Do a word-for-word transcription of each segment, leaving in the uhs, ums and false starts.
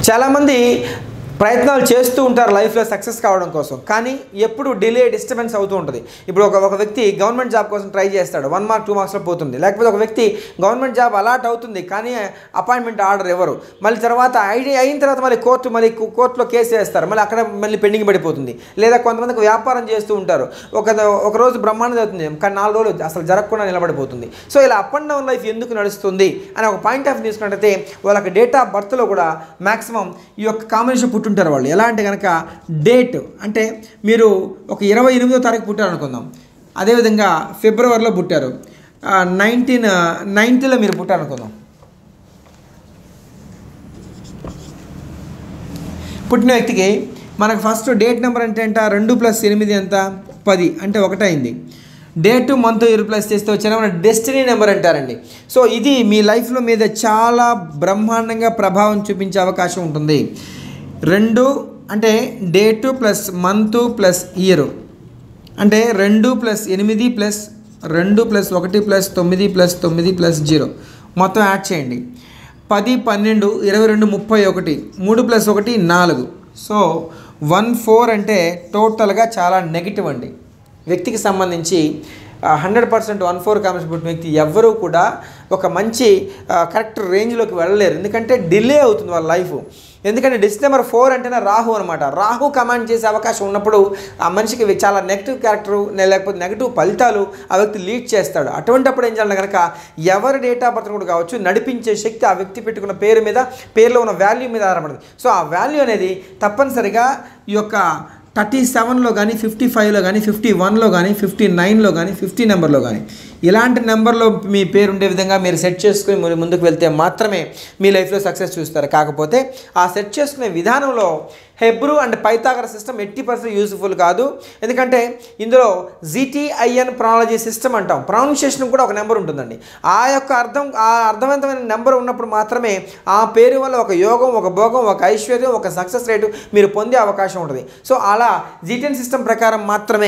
చాలామంది ప్రయత్నాలు చేస్తూ ఉంటారు లైఫ్లో సక్సెస్ కావడం కోసం, కానీ ఎప్పుడు డిలే డిస్టర్బెన్స్ అవుతూ ఉంటుంది. ఇప్పుడు ఒక ఒక వ్యక్తి గవర్నమెంట్ జాబ్ కోసం ట్రై చేస్తాడు, వన్ మార్క్ టూ మార్క్స్లో పోతుంది. లేకపోతే ఒక వ్యక్తి గవర్నమెంట్ జాబ్ అలాట్ అవుతుంది కానీ అపాయింట్మెంట్ ఆర్డర్ ఎవరు, మళ్ళీ తర్వాత ఐడి అయిన తర్వాత మళ్ళీ కోర్టు మళ్ళీ కోర్టులో కేసు వేస్తారు, మళ్ళీ అక్కడ మళ్ళీ పెండింగ్ పడిపోతుంది. లేదా కొంతమందికి వ్యాపారం చేస్తూ ఉంటారు, ఒక ఒక రోజు బ్రహ్మాండం అవుతుంది కానీ నాలుగు రోజులు అసలు జరగకుండా నిలబడిపోతుంది. సో ఇలా అప్ అండ్ డౌన్ లైఫ్ ఎందుకు నడుస్తుంది అని ఒక పాయింట్ ఆఫ్ తీసుకున్నట్టయితే వాళ్ళకి డేట్ ఆఫ్ బర్త్లో కూడా మ్యాక్సిమం ఈ యొక్క కాంబినేషన్ పుట్టుంటారు వాళ్ళు. ఎలా అంటే కనుక డేట్ అంటే మీరు ఒక ఇరవై ఎనిమిదో తారీఖు పుట్టారు అనుకుందాం, అదేవిధంగా ఫిబ్రవరిలో పుట్టారు, నైన్టీన్ నైన్త్లో మీరు పుట్టారు అనుకుందాం. పుట్టిన వ్యక్తికి మనకు ఫస్ట్ డేట్ నెంబర్ అంటే ఎంత, రెండు ప్లస్ ఎనిమిది ఎంత, పది అంటే ఒకటైంది. డేట్ మంత్ ఇయర్ ప్లస్ చేస్తే వచ్చిన మన డెస్టినీ నెంబర్ అంటారండి. సో ఇది మీ లైఫ్లో మీద చాలా బ్రహ్మాండంగా ప్రభావం చూపించే అవకాశం ఉంటుంది. రెండు అంటే date plus month plus year అంటే రెండు ప్లస్ ఎనిమిది ప్లస్ రెండు ప్లస్ ఒకటి ప్లస్ తొమ్మిది ప్లస్ తొమ్మిది ప్లస్ జీరో మొత్తం యాడ్ చేయండి. పది పన్నెండు ఇరవై రెండు ముప్పై ఒకటి మూడు ప్లస్ ఒకటి నాలుగు. సో వన్ ఫోర్ అంటే టోటల్గా చాలా నెగిటివ్ అండి. వ్యక్తికి సంబంధించి hundred percent one four comments పుట్టిన వ్యక్తి ఎవ్వరూ కూడా ఒక మంచి కరెక్ట్ రేంజ్లోకి వెళ్ళలేరు, ఎందుకంటే డిలే అవుతుంది వాళ్ళ లైఫ్. ఎందుకంటే డిసెంబర్ ఫోర్ అంటేనే రాహు అనమాట. రాహు కమాండ్ చేసే అవకాశం ఉన్నప్పుడు ఆ మనిషికి చాలా నెగిటివ్ క్యారెక్టరు లేకపోతే నెగిటివ్ ఫలితాలు ఆ వ్యక్తి లీడ్ చేస్తాడు. అటువంటిప్పుడు ఏం చేయాలి కనుక ఎవరి డేట్ ఆఫ్ బర్త్ కూడా కావచ్చు, నడిపించే శక్తి ఆ వ్యక్తి పెట్టుకున్న పేరు మీద, పేరులో ఉన్న వాల్యూ మీద ఆధారపడుతుంది. సో ఆ వాల్యూ అనేది తప్పనిసరిగా ఈ యొక్క థర్టీ సెవెన్లో కానీ ఫిఫ్టీ ఫైవ్లో కానీ ఫిఫ్టీ వన్లో కానీ ఫిఫ్టీ నైన్లో కానీ ఫిఫ్టీ నెంబర్లో కానీ ఇలాంటి నెంబర్లో మీ పేరు ఉండే విధంగా మీరు సెట్ చేసుకుని మీరు ముందుకు వెళ్తే మాత్రమే మీ లైఫ్లో సక్సెస్ చూస్తారు. కాకపోతే ఆ సెట్ చేసుకునే విధానంలో Hebrew and Pythagoras system eighty percent useful కాదు. ఎందుకంటే ఇందులో జీటీఐఎన్ ప్రానాలజీ సిస్టమ్ అంటాం, ప్రొనౌన్సియేషన్ కూడా ఒక నెంబర్ ఉంటుందండి. ఆ యొక్క అర్థం ఆ అర్థవంతమైన నెంబర్ ఉన్నప్పుడు మాత్రమే ఆ పేరు వల్ల ఒక యోగం, ఒక భోగం, ఒక ఐశ్వర్యం, ఒక సక్సెస్ రేటు మీరు పొందే అవకాశం ఉంటుంది. సో అలా జీటీఎన్ సిస్టమ్ ప్రకారం మాత్రమే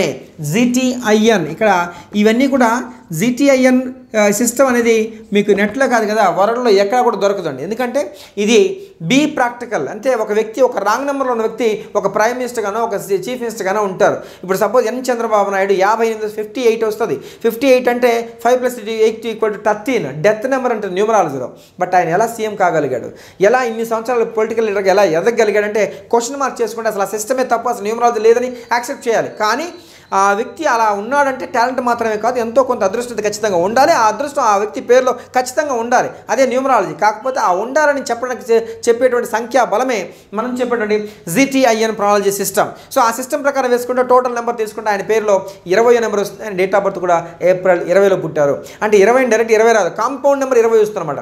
జీటీఐఎన్ ఇక్కడ ఇవన్నీ కూడా జీటీఐఎన్ సిస్టమ్ అనేది మీకు నెట్లో కాదు కదా, వరల్డ్లో ఎక్కడ కూడా దొరకదండి. ఎందుకంటే ఇది బీ ప్రాక్టికల్, అంటే ఒక వ్యక్తి ఒక రాంగ్ నెంబర్లో ఉన్న వ్యక్తి ఒక ప్రైమ్ మినిస్టర్ గానో ఒక చీఫ్ మినిస్టర్ గానో ఉంటారు. ఇప్పుడు సపోజ్ ఎన్ చంద్రబాబు నాయుడు యాభై ఎనిమిది ఫిఫ్టీ ఎయిట్ వస్తుంది. ఫిఫ్టీ ఎయిట్ అంటే five plus eight equal to thirteen death number అంటే న్యూమరాలజీలో. బట్ ఆయన ఎలా సీఎం కాగలిగాడు, ఎలా ఇన్ని సంవత్సరాలు పొలిటికల్ లీడర్గా ఎలా ఎదగలిగాడంటే క్వశ్చన్ మార్క్ చేసుకుంటే అసలు ఆ సిస్టమే తప్ప, అసలు న్యూమరాలజీ లేదని యాక్సెప్ట్ చేయాలి. కానీ ఆ వ్యక్తి అలా ఉన్నాడంటే టాలెంట్ మాత్రమే కాదు, ఎంతో కొంత అదృష్టత ఖచ్చితంగా ఉండాలి. ఆ అదృష్టం ఆ వ్యక్తి పేరులో ఖచ్చితంగా ఉండాలి, అదే న్యూమరాలజీ. కాకపోతే ఆ ఉండాలని చెప్పడానికి చెప్పేటువంటి సంఖ్యా బలమే మనం చెప్పేటువంటి జీటీఐఎన్ ప్రానాలజీ సిస్టమ్. సో ఆ సిస్టమ్ ప్రకారం వేసుకుంటే టోటల్ నెంబర్ తీసుకుంటే ఆయన పేరులో ఇరవై నెంబర్ వస్తుంది. ఆయన డేట్ ఆఫ్ బర్త్ కూడా ఏప్రిల్ ఇరవైలో పుట్టారు అంటే ఇరవై డైరెక్ట్ ఇరవై రాదు, కాంపౌండ్ నెంబర్ ఇరవై వస్తుందన్నమాట.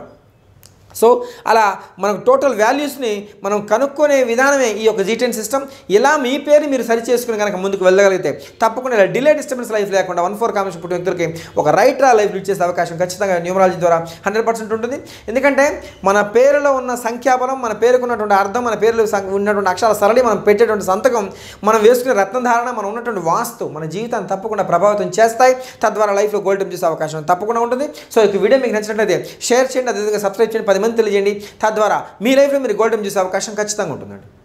సో అలా మనకు టోటల్ వాల్యూస్ని మనం కనుక్కునే విధానమే ఈ యొక్క జీటీఎన్ సిస్టమ్. ఇలా మీ పేరు మీరు సరి చేసుకుని కనుక ముందుకు వెళ్ళగలిగితే తప్పకుండా ఇలా డిలే డిస్టర్బెన్స్ లైఫ్ లేకుండా వన్ ఫోర్ కాంబినేషన్ పుట్టిన వ్యక్తులకి ఒక రైట్ రా లైఫ్ లీడ్ చేసే అవకాశం ఖచ్చితంగా న్యూమరాలజీ ద్వారా హండ్రెడ్ పర్సెంట్ ఉంటుంది. ఎందుకంటే మన పేరులో ఉన్న సంఖ్యాబలం, మన పేరుకున్నటువంటి అర్థం, మన పేరులో ఉన్నటువంటి అక్షరాల సరళి, మనం పెట్టేటువంటి సంతకం, మనం వేసుకునే రత్నధారణ, మనం ఉన్నటువంటి వాస్తు మన జీవితాన్ని తప్పకుండా ప్రభావితం చేస్తాయి. తద్వారా లైఫ్లో గోల్డ్ చేసే అవకాశం తప్పకుండా ఉంటుంది. సో ఈ వీడియో మీకు నచ్చినట్లయితే షేర్ చేయండి, అదేవిధంగా సబ్స్క్రైబ్ చేయండి, పది మంది తెలియజేయండి. తద్వారా మీ లైఫ్లో మీరు గోల్డ్ చేసే అవకాశం ఖచ్చితంగా ఉంటుందండి.